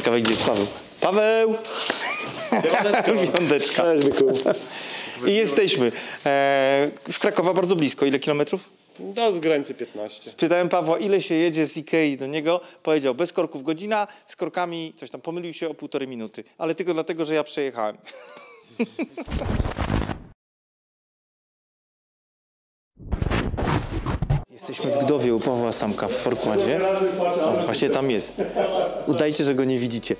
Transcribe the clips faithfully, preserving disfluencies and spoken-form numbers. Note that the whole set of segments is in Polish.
Ciekawe, gdzie jest Paweł. Paweł! Wiądeczka. I jesteśmy. E, z Krakowa bardzo blisko. Ile kilometrów? Do z granicy piętnaście. Pytałem Pawła, ile się jedzie z Ikei do niego. Powiedział, bez korków godzina, z korkami coś tam. Pomylił się o półtorej minuty. Ale tylko dlatego, że ja przejechałem. Jesteśmy w Gdowie u Pawła Samka w Forkładzie. O, właśnie tam jest. Udajcie, że go nie widzicie.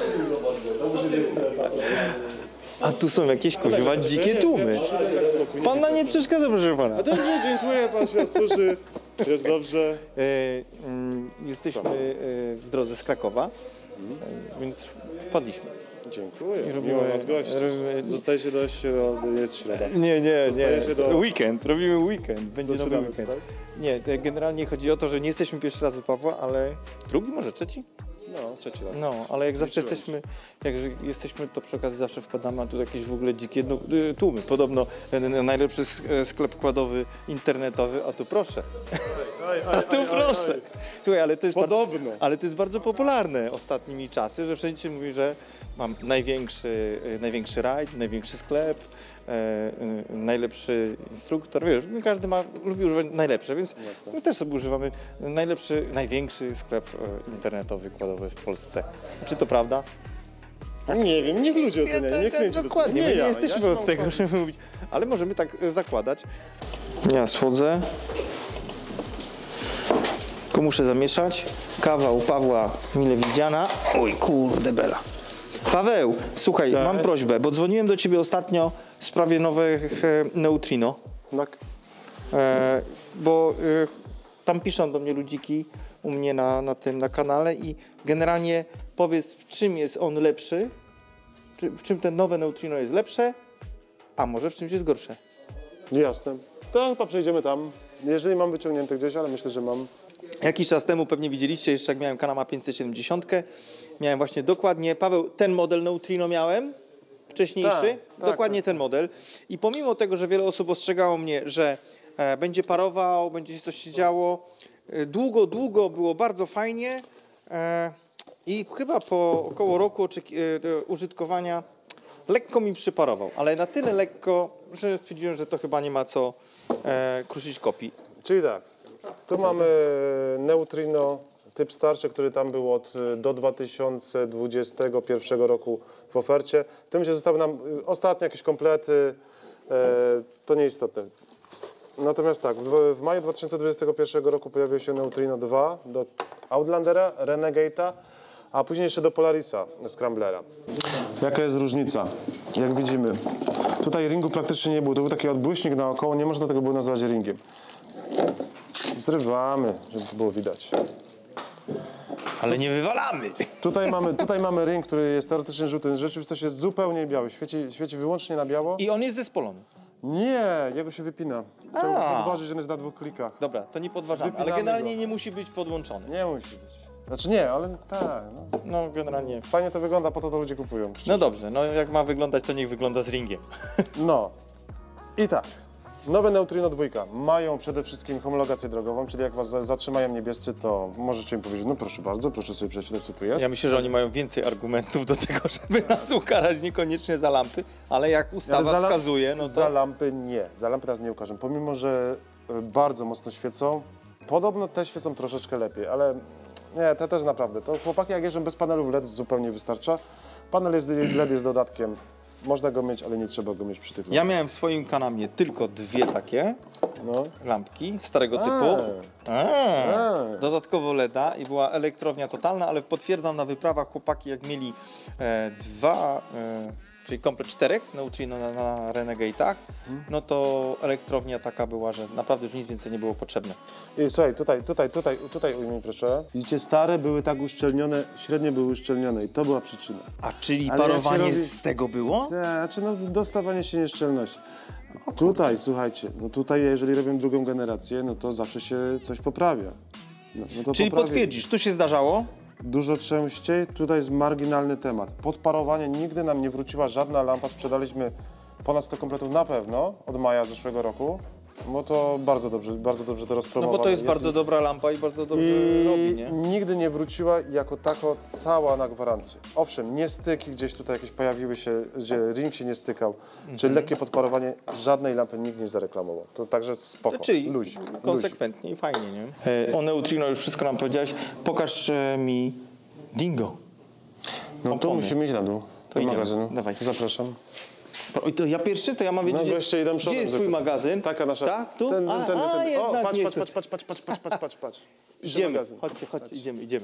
A tu są jakieś kuźwa dzikie tłumy. Pan na nie przeszkadza, proszę pana. A dobrze, dziękuję, pan się obsłuży. Jest dobrze. E, mm, jesteśmy e, w drodze z Krakowa, e, więc wpadliśmy. Dziękuję. I robimy- Miło was gościć. robimy- Zostajecie do środy, jest środa. Nie, nie, Zostajecie nie. do- Weekend, robimy weekend. Będzie Co nowy środę, weekend. tak? Nie, to generalnie chodzi o to, że nie jesteśmy pierwszy raz u Pawła, ale drugi, może trzeci? No, trzeci raz. No, ale jak zawsze Liczyłem jesteśmy, jak że jesteśmy, to przy okazji zawsze wpadamy, a tu jakieś w ogóle dzikie no, y, tłumy. Podobno e, najlepszy sk- e, sklep kładowy internetowy, a tu proszę. Aj, A tu proszę. Słuchaj, ale to jest bardzo, Podobno. ale to jest bardzo popularne ostatnimi czasy, że wszędzie się mówi, że mam największy, e, największy rajd, największy sklep, e, e, najlepszy instruktor, wiesz, każdy ma, lubi używać najlepsze, więc Jasne. my też sobie używamy najlepszy, największy sklep e, internetowy kładowy w Polsce. Czy to prawda? Nie wiem, niech ludzie oceniają, niech klienci Dokładnie, my decyduje. nie ja, jesteśmy ja od mam tego, fakt. żeby mówić, ale możemy tak e, zakładać. Ja schodzę. Tylko muszę zamieszać. Kawa u Pawła mile widziana. Oj kurde bela. Paweł, słuchaj, Tak. mam prośbę, bo dzwoniłem do ciebie ostatnio w sprawie nowych e, neutrino, Tak. e, bo e, tam piszą do mnie ludziki u mnie na, na tym, na kanale i generalnie powiedz, w czym jest on lepszy, czy, w czym ten nowe neutrino jest lepsze, a może w czymś jest gorsze. Jasne. To chyba przejdziemy tam. Jeżeli mam wyciągnięte gdzieś, ale myślę, że mam. Jakiś czas temu pewnie widzieliście, jeszcze jak miałem Kanama pięćset siedemdziesiąt, miałem właśnie dokładnie, Paweł, ten model neutrino miałem, wcześniejszy, Tak, dokładnie tak, ten model. I pomimo tego, że wiele osób ostrzegało mnie, że e, będzie parował, będzie się coś się działo, e, długo, długo było bardzo fajnie e, i chyba po około roku oczeki- e, użytkowania lekko mi przyparował, ale na tyle lekko, że stwierdziłem, że to chyba nie ma co e, kruszyć kopii. Czyli tak. Tu mamy neutrino typ starszy, który tam był od do dwa tysiące dwudziestego pierwszego roku w ofercie. W tym się zostały nam y, ostatnie jakieś komplety, e, to nieistotne. Natomiast tak, w, w maju dwa tysiące dwudziestego pierwszego roku pojawił się neutrino dwa do Outlandera, Renegade'a, a później jeszcze do Polarisa, Scramblera. Jaka jest różnica? Jak widzimy, tutaj ringu praktycznie nie było, to był taki odbłyśnik naokoło, nie można tego było nazwać ringiem. Zrywamy, żeby to było widać. Ale nie wywalamy! Tutaj mamy, tutaj mamy ring, który jest teoretycznie żółty, w rzeczywistości jest zupełnie biały, świeci, świeci wyłącznie na biało. I on jest zespolony. Nie, jego się wypina. Trzeba A. podważyć, że on jest na dwóch klikach. Dobra, to nie podważamy, ale Wypinamy generalnie go. nie musi być podłączony. Nie musi być. Znaczy nie, ale tak. No. No generalnie. Fajnie to wygląda, po to to ludzie kupują. No dobrze, no jak ma wyglądać, to niech wygląda z ringiem. No. I tak. Nowe Neutrino dwa mają przede wszystkim homologację drogową, czyli jak was za- zatrzymają niebiescy, to możecie im powiedzieć, no proszę bardzo, proszę sobie przeczytać, co tu jest. Ja myślę, że oni mają więcej argumentów do tego, żeby nas ukarać, niekoniecznie za lampy, ale jak ustawa Ale za lam- wskazuje, no Za to... lampy nie, za lampy nas nie ukażą. Pomimo, że y, bardzo mocno świecą, podobno te świecą troszeczkę lepiej, ale nie, te też naprawdę. To chłopaki jak jeżdżą bez panelów L E D zupełnie wystarcza. Panel jest, L E D jest dodatkiem, można go mieć, ale nie trzeba go mieć przy tych Ja miałem w swoim Kanamie tylko dwie takie No. lampki starego A. typu. A. A. Dodatkowo L E D a i była elektrownia totalna, ale potwierdzam na wyprawach chłopaki jak mieli e, dwa, e, czyli komplet czterech neutrino na, na Renegade'ach, no to elektrownia taka była, że naprawdę już nic więcej nie było potrzebne. I słuchaj, tutaj, tutaj, tutaj, tutaj ujmij proszę. Widzicie, stare były tak uszczelnione, średnie były uszczelnione i to była przyczyna. A czyli Ale jak się parowanie robi- z tego było? Znaczy, no, dostawanie się nieszczelności. Tutaj, słuchajcie, no tutaj jeżeli robią drugą generację, no to zawsze się coś poprawia. No, no to Czyli poprawi- potwierdzisz, tu się zdarzało? Dużo częściej, tutaj jest marginalny temat. Podparowanie nigdy nam nie wróciła żadna lampa, sprzedaliśmy ponad sto kompletów na pewno od maja zeszłego roku. bo to bardzo dobrze, bardzo dobrze to No rozpromowane. bo to jest bardzo dobra lampa i bardzo dobrze I robi, nie? nigdy nie wróciła jako tako cała na gwarancję. Owszem, nie styki gdzieś tutaj jakieś pojawiły się, gdzie ring się nie stykał, czy Mhm. lekkie podparowanie, żadnej lampy nikt nie zareklamował. To także spoko, Czyli luź, konsekwentnie i fajnie, nie? E, o Neutrino już wszystko nam powiedziałeś. Pokaż e, mi Dingo. No to opony. musimy iść na dół, do idziemy. magazynu. Dawaj. Zapraszam. Oj, to ja pierwszy? To ja mam wiedzieć, No gdzie, goście jest, idą gdzie przodem, jest twój żeby- magazyn? Taka nasza... Tak? Tu? Ten, a, ten, ten, a, ten. O, jednak patrz, nie patrz, tu. patrz, patrz, patrz, patrz, patrz, patrz, patrz, patrz. Przy Idziemy, magazyn. chodźcie, chodźcie, idziemy, idziemy.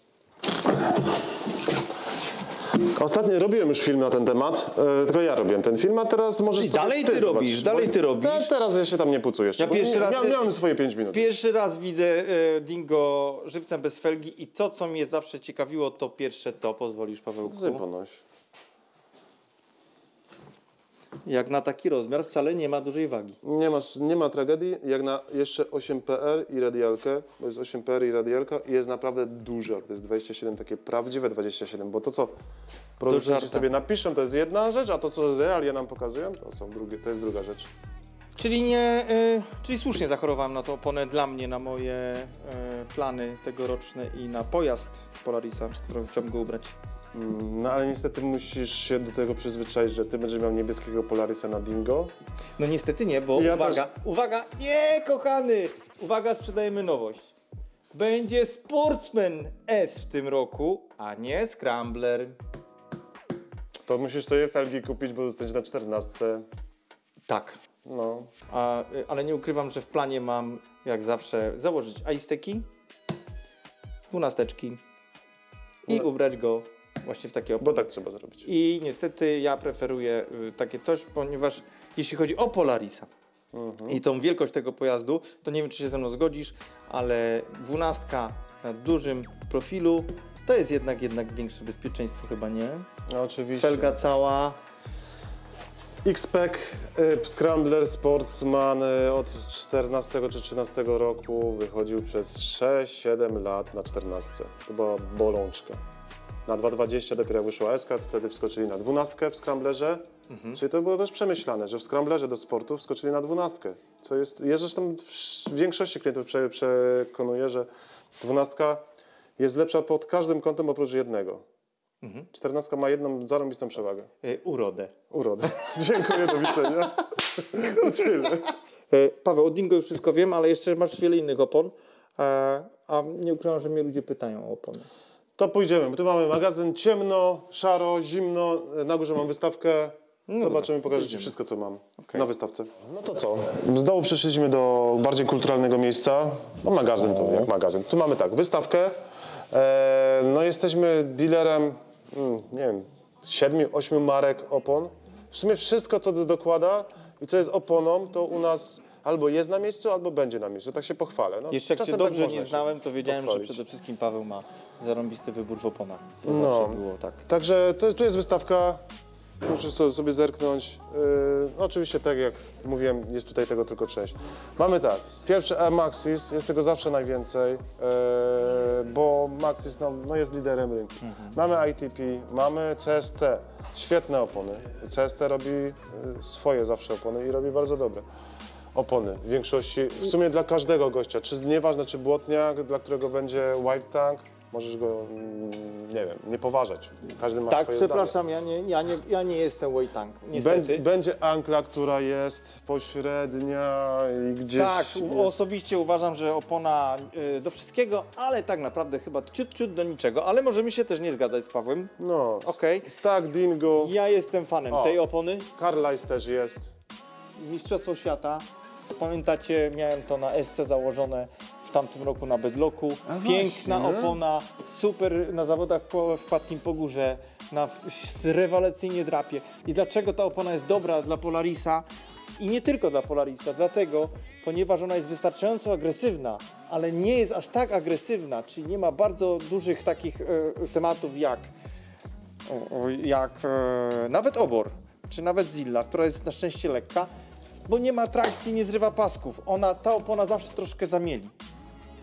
Ostatnio robiłem już film na ten temat, e, tylko ja robiłem ten film, a teraz możesz I sobie dalej ty zobaczyć, robisz, dalej bo- ty robisz. Te, teraz ja się tam nie pucuję jeszcze. Ja bo pierwszy nie, raz- Miałem, miałem swoje pięć minut. Pierwszy raz widzę e, Dingo żywcem bez felgi i to, co mnie zawsze ciekawiło, to pierwsze to, pozwolisz, Pawełku? Ponoś. Jak na taki rozmiar wcale nie ma dużej wagi. Nie, masz, nie ma tragedii, jak na jeszcze osiem P R i radialkę, bo jest osiem P R i radialka i jest naprawdę duża. To jest dwadzieścia siedem, takie prawdziwe dwadzieścia siedem, bo to co producenci żarta. sobie napiszą, to jest jedna rzecz, a to co realia nam pokazują, to, są drugie, to jest druga rzecz. Czyli nie, e, czyli słusznie zachorowałem na tą oponę dla mnie, na moje e, plany tegoroczne i na pojazd Polarisa, którą chciałbym go ubrać. Mm, No ale niestety musisz się do tego przyzwyczaić, że ty będziesz miał niebieskiego Polarisa na Dingo. No niestety nie, bo Ja uwaga, uwaga, nie kochany, uwaga, sprzedajemy nowość. Będzie Sportsman S w tym roku, a nie Scrambler. To musisz sobie felgi kupić, bo dostaniesz na czternastce. Tak. No. A, y, ale nie ukrywam, że w planie mam, jak zawsze, założyć ajsteki, dwunasteczki i No. ubrać go właśnie w takie opony. Bo tak trzeba zrobić. I niestety ja preferuję y, takie coś, ponieważ jeśli chodzi o Polarisa Mhm. i tą wielkość tego pojazdu, to nie wiem, czy się ze mną zgodzisz, ale dwunastka na dużym profilu to jest jednak jednak większe bezpieczeństwo chyba, nie? No, oczywiście. Felga cała. X-Pac, y, Scrambler, Sportsman y, od czternastego czy trzynastego roku wychodził przez sześć siedem lat na czternastce. To była bolączka. Na dwa dwadzieścia dopiero jak wyszła S K, to wtedy wskoczyli na dwunastkę w Scramblerze. Mhm. Czyli to było też przemyślane, że w Scramblerze do sportu wskoczyli na dwunastkę. Co jest, ja zresztą w większości klientów prze, przekonuję, że dwunastka jest lepsza pod każdym kątem oprócz jednego. Mhm. czternastka ma jedną zarąbistą przewagę. Y, urodę. Urodę. Dziękuję, do widzenia. I tyle. E, Paweł, o Dingo już wszystko wiem, ale jeszcze masz wiele innych opon, e, a nie ukrywam, że mnie ludzie pytają o opony. To pójdziemy, bo tu mamy magazyn ciemno, szaro, zimno, na górze mam wystawkę. No Zobaczymy, dobra, pokażę Ci idziemy. wszystko, co mam Okej. na wystawce. No to co? Z dołu przeszliśmy do bardziej kulturalnego miejsca. No magazyn to jak magazyn. Tu mamy tak, wystawkę. E, no jesteśmy dealerem, mm, nie wiem, siedmiu, ośmiu marek opon. W sumie wszystko, co do- dokłada i co jest oponą, to u nas albo jest na miejscu, albo będzie na miejscu. Tak się pochwalę. No, Jeszcze jak Cię czasem dobrze tak można nie się znałem, to wiedziałem, że pochwalić. przede wszystkim Paweł ma zarąbisty wybór w oponach. To No. zawsze było tak. Także to, tu jest wystawka, muszę so- sobie zerknąć. Yy, no oczywiście tak jak mówiłem, jest tutaj tego tylko część. Mamy tak, pierwszy E-Maxis, jest tego zawsze najwięcej, yy, bo Maxis no, no jest liderem rynku. Mamy I T P, mamy C S T, świetne opony. C S T robi yy, swoje zawsze opony i robi bardzo dobre opony. W większości, w sumie dla każdego gościa, czy nieważne czy błotniak, dla którego będzie white tank, możesz go, mm, nie wiem, nie poważać. Każdy ma Tak, swoje przepraszam, ja nie, ja, nie, ja nie jestem Wojtank, zdanie. niestety. Będzie, będzie ankla, która jest pośrednia i gdzieś Tak, jest... osobiście uważam, że opona y, do wszystkiego, ale tak naprawdę chyba ciut, ciut do niczego, ale możemy się też nie zgadzać z Pawłem. No, Okej. Stack, Dingo, Ja jestem fanem O. tej opony, Carlisle też jest. Mistrzostwo Świata. Pamiętacie, miałem to na S C założone w tamtym roku na Bedlocku. Piękna właśnie. opona, super na zawodach po, w Płatkim Pogórze, na, w- rewelacyjnie drapie. I dlaczego ta opona jest dobra dla Polarisa? I nie tylko dla Polarisa, dlatego, ponieważ ona jest wystarczająco agresywna, ale nie jest aż tak agresywna, czyli nie ma bardzo dużych takich e, tematów jak, o, o, jak e, nawet obor, czy nawet Zilla, która jest na szczęście lekka, bo nie ma trakcji, nie zrywa pasków. Ona, ta opona zawsze troszkę zamieli.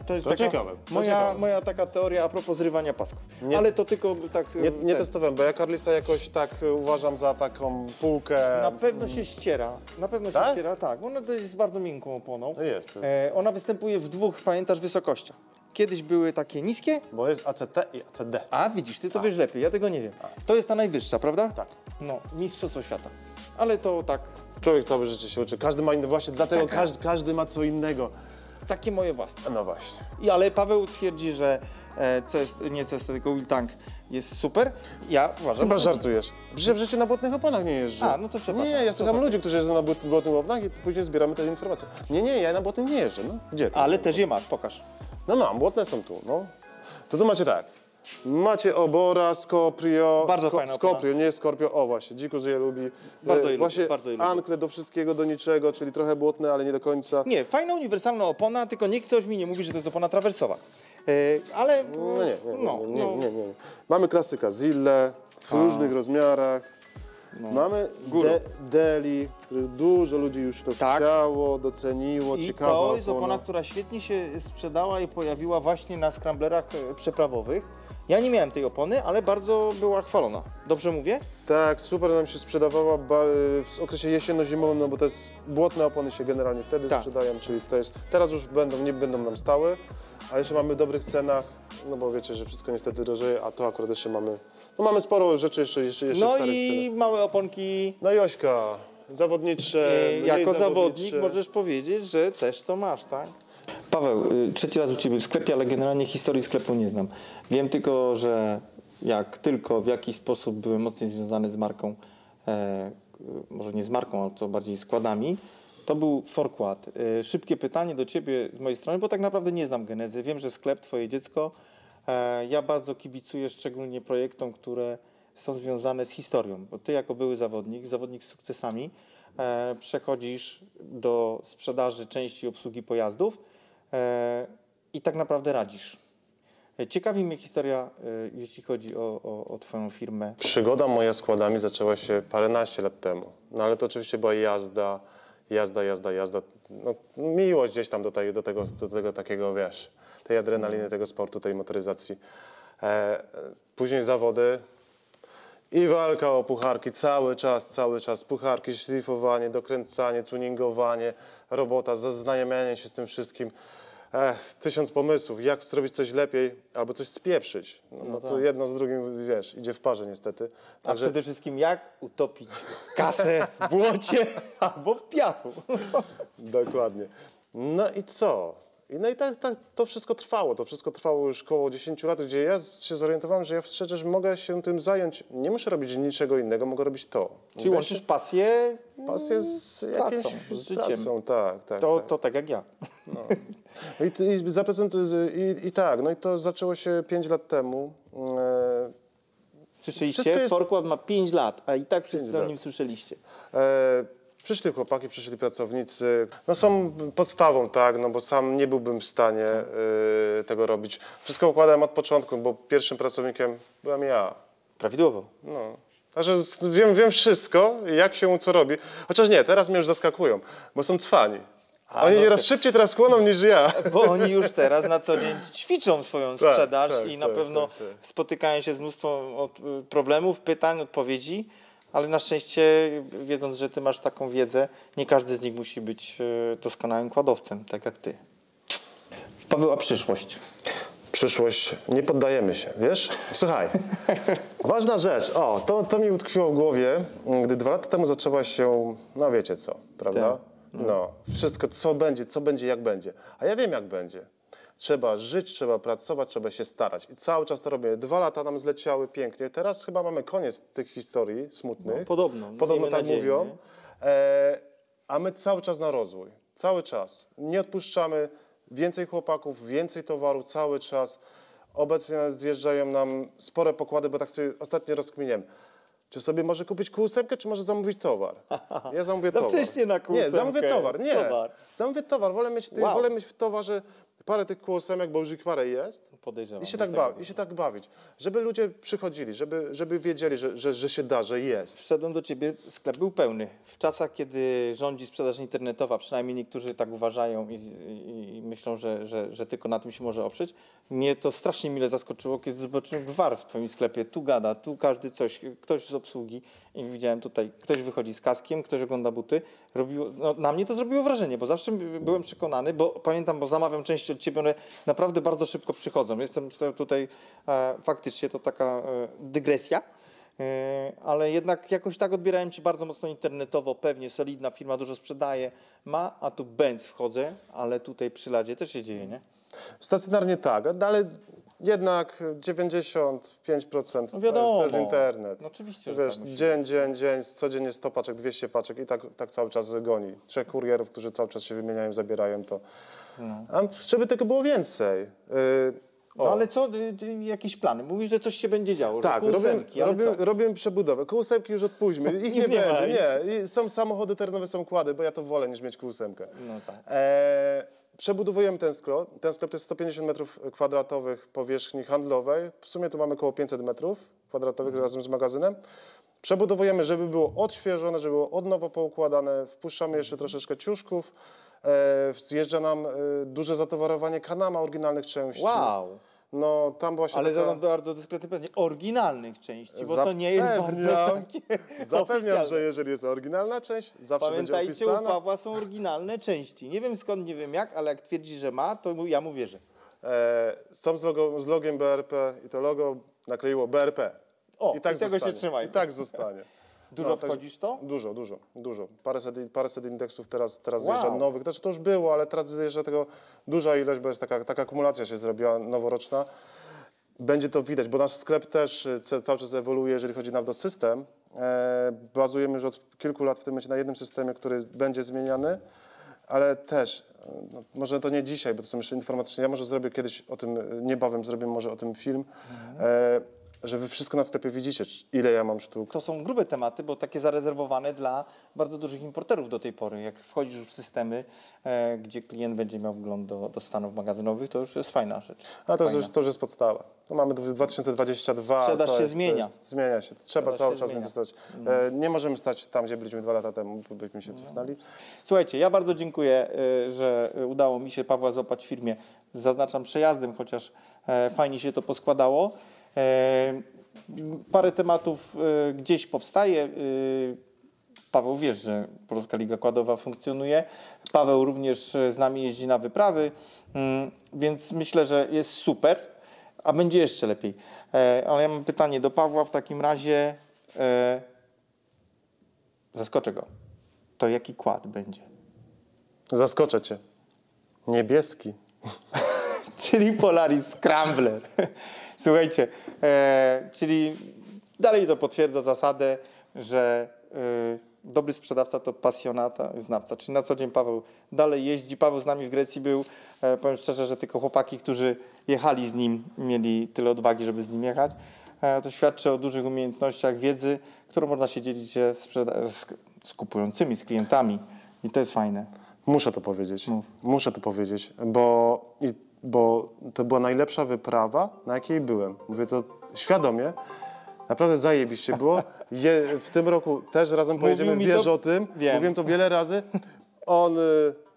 To jest To taka ciekawe, to moja, ciekawe. moja taka teoria a propos zrywania pasków. Nie- Ale to tylko tak... Nie, nie ten, testowałem, bo ja Carlisa jakoś tak y, uważam za taką półkę. Na pewno się ściera. Na pewno Tak? się ściera, tak. Ona to jest bardzo miękką oponą. No jest, to jest. E, ona występuje w dwóch, pamiętasz, wysokościach. Kiedyś były takie niskie, Bo jest A C T i A C D. a widzisz, ty to wiesz lepiej, ja tego nie wiem. To jest ta najwyższa, prawda? Tak. No, mistrzostwo świata. Ale to tak, Człowiek całe życie się uczy. Każdy ma inny, właśnie dlatego Taka. każdy, każdy ma co innego. takie moje własne. No właśnie. I, ale Paweł twierdzi, że e, cest, nie cest, tylko Will Tank jest super. Ja uważam, Chyba że... żartujesz. Przecież w życiu na błotnych oponach nie jeżdżę. A, no to przepraszam. Nie, ja To słucham tak. ludzi, którzy jeżdżą na błot- błotnych oponach i później zbieramy te informacje. Nie, nie, ja na błotnym nie jeżdżę. No, gdzie ty? Ale też je masz, pokaż. No mam, błotne są tu, no. To tu macie tak. Macie Obora, Scorpio, Bardzo fajna opona. Scorpio, nie Scorpio, o właśnie, dziko je lubi. Bardzo E, je lubi, Właśnie bardzo je lubi. Ankle do wszystkiego, do niczego, czyli trochę błotne, ale nie do końca. Nie, fajna, uniwersalna opona, tylko nikt ktoś mi nie mówi, że to jest opona trawersowa. E, ale... No nie, nie, nie, no, nie, nie, no. nie, nie. Mamy klasyka Zille w różnych rozmiarach. No. Mamy Guru. de, Deli, który dużo ludzi już to Tak. chciało, doceniło, I ciekawa to jest opona. opona, która świetnie się sprzedała i pojawiła właśnie na scramblerach e, przeprawowych. Ja nie miałem tej opony, ale bardzo była chwalona. Dobrze mówię? Tak, super nam się sprzedawała ba- w okresie jesienno-zimowym, no bo to jest błotne opony się generalnie wtedy Tak. sprzedają, czyli to jest, teraz już będą, nie będą nam stałe, a jeszcze mamy w dobrych cenach, no bo wiecie, że wszystko niestety drożeje, a to akurat jeszcze mamy, no mamy sporo rzeczy jeszcze, jeszcze, jeszcze w No starych i cenach. małe oponki. No i Ośka, zawodnicze, E, mniej jako zawodnik zawodnicze. możesz powiedzieć, że też to masz, tak? Paweł, y, trzeci raz u Ciebie w sklepie, ale generalnie historii sklepu nie znam. Wiem tylko, że jak tylko w jakiś sposób byłem mocniej związany z marką, e, może nie z marką, ale to bardziej składami, to był Forkład. E, szybkie pytanie do Ciebie z mojej strony, bo tak naprawdę nie znam genezy. Wiem, że sklep, Twoje dziecko. E, ja bardzo kibicuję szczególnie projektom, które są związane z historią, bo Ty jako były zawodnik, zawodnik z sukcesami, e, przechodzisz do sprzedaży części obsługi pojazdów e, i tak naprawdę radzisz. E, Ciekawi mnie historia, e, jeśli chodzi o, o, o Twoją firmę. Przygoda moja z składami zaczęła się paręnaście lat temu, no ale to oczywiście była jazda, jazda, jazda, jazda, no, miłość gdzieś tam do, tej, do, tego, do tego takiego, wiesz, tej adrenaliny, tego sportu, tej motoryzacji. E, później zawody i walka o pucharki, cały czas, cały czas, pucharki, szlifowanie, dokręcanie, tuningowanie, robota, zaznajamianie się z tym wszystkim. Ech, tysiąc pomysłów, jak zrobić coś lepiej albo coś spieprzyć. No, no to tak. jedno z drugim, wiesz, idzie w parze niestety. A przede wszystkim jak utopić kasę w błocie albo w piachu. Dokładnie. No i co? I no i tak, tak to wszystko trwało. To wszystko trwało już około dziesięć lat, gdzie ja się zorientowałem, że ja przecież mogę się tym zająć. Nie muszę robić niczego innego, mogę robić to. Czyli Mogę łączysz pasję się- pasję z pracą, jakimś, z z życiem. pracą, tak, tak. to, tak. to tak jak ja. I, i, zaprezentuję, i, I tak, no i to zaczęło się pięć lat temu. E, Słyszeliście? Wszystko jest- Forkład ma pięć lat, a i tak wszyscy pięć o lat. nim słyszeliście. E, przyszli chłopaki, przyszli pracownicy. No są podstawą, tak, no bo sam nie byłbym w stanie e, tego robić. Wszystko układałem od początku, bo pierwszym pracownikiem byłem ja. Prawidłowo. No. Także z- wiem, wiem wszystko, jak się co robi. Chociaż nie, teraz mnie już zaskakują, bo są cwani. A, Oni no nieraz tak. szybciej teraz chłoną niż ja. Bo oni już teraz na co dzień ćwiczą swoją Tak, sprzedaż tak, i na tak, pewno tak, tak. spotykają się z mnóstwem od, y, problemów, pytań, odpowiedzi, ale na szczęście, wiedząc, że ty masz taką wiedzę, nie każdy z nich musi być y, doskonałym kładowcem, tak jak ty. Paweł, a przyszłość? Przyszłość, nie poddajemy się, wiesz? Słuchaj, ważna rzecz, o, to, to mi utkwiło w głowie, gdy dwa lata temu zaczęła się, no wiecie co, prawda? Tak. No, wszystko, co będzie, co będzie, jak będzie. A ja wiem, jak będzie. Trzeba żyć, trzeba pracować, trzeba się starać. I cały czas to robię. Dwa lata nam zleciały pięknie. Teraz chyba mamy koniec tych historii smutnych. No, podobno. Podobno Miejmy tak nadzieję, mówią. nie? E, a my cały czas na rozwój. Cały czas. Nie odpuszczamy. Więcej chłopaków, więcej towaru, cały czas. Obecnie zjeżdżają nam spore pokłady, bo tak sobie ostatnio rozkminiłem. Czy sobie może kupić kół ósemkę, czy może zamówić towar? Ja zamówię Za towar. wcześnie na kół Nie, ósemkę. zamówię towar, nie. Towar. Zamówię towar, wolę mieć, Wow. wolę mieć w towarze parę tych kółosemek, bo już ich parę jest, Podejrzewam. i się, z tak tego bawi, i się tak bawić. Żeby ludzie przychodzili, żeby, żeby wiedzieli, że, że, że się da, że jest. Wszedłem do ciebie, sklep był pełny. W czasach, kiedy rządzi sprzedaż internetowa, przynajmniej niektórzy tak uważają i, i, i myślą, że, że, że tylko na tym się może oprzeć, mnie to strasznie mile zaskoczyło, kiedy zobaczyłem gwar w twoim sklepie. Tu gada, tu każdy coś, ktoś z obsługi i widziałem tutaj, ktoś wychodzi z kaskiem, ktoś ogląda buty. Robiło, no, na mnie to zrobiło wrażenie, bo zawsze byłem przekonany, bo pamiętam, bo zamawiam części od ciebie, one naprawdę bardzo szybko przychodzą. Jestem tutaj, e, faktycznie to taka e, dygresja. Ale jednak jakoś tak odbierałem ci bardzo mocno internetowo, pewnie solidna firma, dużo sprzedaje, ma, a tu bęc wchodzę, ale tutaj przy ladzie też się dzieje, nie? Stacjonarnie tak, ale jednak dziewięćdziesiąt pięć procent No wiadomo. to jest, to jest internet. No oczywiście, że Wiesz, tak musi dzień, dzień, dzień, codziennie sto paczek, dwieście paczek i tak, tak cały czas goni. Trzech kurierów, którzy cały czas się wymieniają, zabierają to. No. A żeby tego było więcej. Yy, No ale co, y, y, jakieś plany? Mówisz, że coś się będzie działo, Tak, że robimy, kółsemki, ale robimy, co? robimy przebudowę. Kółsemki już odpuśćmy, ich nie, Nie ma będzie, ich. nie. I są samochody terenowe, są kłady, bo ja to wolę niż mieć kółsemkę. No tak. E, przebudowujemy ten sklep. Ten sklep to jest sto pięćdziesiąt metrów kwadratowych powierzchni handlowej. W sumie tu mamy około pięćset metrów kwadratowych Mhm. razem z magazynem. Przebudowujemy, żeby było odświeżone, żeby było od nowa poukładane. Wpuszczamy jeszcze troszeczkę ciuszków. E, zjeżdża nam e, duże zatowarowanie Kanama oryginalnych części. Wow! No tam właśnie Ale taka... zadam bardzo dyskretne pytanie. Oryginalnych części, bo to nie jest bardzo Zapewniam, takie Zapewniam, oficjalne. że jeżeli jest oryginalna część, zawsze Pamiętajcie, będzie u opisana. Pawła są oryginalne części. Nie wiem skąd, nie wiem jak, ale jak twierdzi, że ma, to mu, ja mu wierzę. E, są z, logo, z logiem B R P i to logo nakleiło B R P. O, i tego się zostanie. trzymaj. I tak zostanie. Dużo No, tak- wchodzisz w to? Dużo, dużo, dużo. Paręset, paręset indeksów teraz, teraz Wow. zjeżdża nowych. Znaczy to już było, ale teraz zjeżdża tego duża ilość, bo jest taka, taka akumulacja się zrobiła noworoczna. Będzie to widać, bo nasz sklep też y, ce- cały czas ewoluuje, jeżeli chodzi nawet o system. E, bazujemy już od kilku lat w tym momencie na jednym systemie, który będzie zmieniany, ale też, e, no, może to nie dzisiaj, bo to są jeszcze informatyczne, ja może zrobię kiedyś o tym, e, niebawem zrobię może o tym film, e, że wy wszystko na sklepie widzicie, czy- ile ja mam sztuk. To są grube tematy, bo takie zarezerwowane dla bardzo dużych importerów do tej pory. Jak wchodzisz już w systemy, e, gdzie klient będzie miał wgląd do, do stanów magazynowych, to już jest fajna rzecz. A to Fajna. już, to już jest podstawa. To mamy dwa tysiące dwudziesty drugi. Sprzedaż to się jest, zmienia. To jest, zmienia się. Trzeba Sprzedaż cały się czas zmienia. inwestować. E, nie możemy stać tam, gdzie byliśmy dwa lata temu, bo byśmy się cofnęli. Słuchajcie, ja bardzo dziękuję, y, że udało mi się Pawła złapać w firmie. Zaznaczam przejazdem, chociaż e, fajnie się to poskładało. E, Parę tematów y, gdzieś powstaje. Y, Paweł, wiesz, że Polska Liga Kładowa funkcjonuje. Paweł również z nami jeździ na wyprawy, mm, więc myślę, że jest super, a będzie jeszcze lepiej. E, ale ja mam pytanie do Pawła w takim razie. E, zaskoczę go. To jaki kład będzie? Zaskoczę cię. Niebieski. Czyli Polaris Scrambler. Słuchajcie, e, czyli dalej to potwierdza zasadę, że e, dobry sprzedawca to pasjonata, znawca. Czyli na co dzień Paweł dalej jeździ. Paweł z nami w Grecji był. E, powiem szczerze, że tylko chłopaki, którzy jechali z nim, mieli tyle odwagi, żeby z nim jechać. E, to świadczy o dużych umiejętnościach, wiedzy, którą można się dzielić się z, sprzeda- z, z kupującymi, z klientami. I to jest fajne. Muszę to powiedzieć. Mów. Muszę to powiedzieć, bo, i, bo to była najlepsza wyprawa, na jakiej byłem. Mówię to świadomie. Naprawdę zajebiście było. Je, w tym roku też razem pojedziemy, mi wiesz to- o tym. wiem. Mówiłem to wiele razy. On y,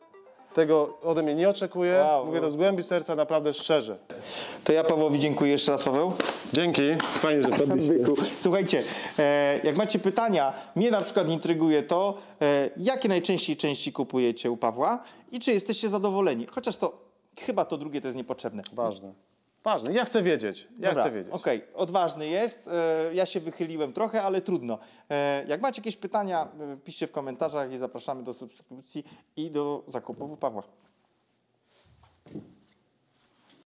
tego ode mnie nie oczekuje. Wow. Mówię to z głębi serca, naprawdę szczerze. To ja Pawłowi dziękuję jeszcze raz, Paweł. Dzięki. Fajnie, że wpadliście. Słuchajcie, e, jak macie pytania, mnie na przykład intryguje to, e, jakie najczęściej części kupujecie u Pawła i czy jesteście zadowoleni. Chociaż to chyba to drugie to jest niepotrzebne. Ważne. Ważne. Ja chcę wiedzieć. Ja Dobra, chcę wiedzieć. Okej, odważny jest. E, ja się wychyliłem trochę, ale trudno. E, jak macie jakieś pytania, e, piszcie w komentarzach i zapraszamy do subskrypcji i do zakupów u Pawła.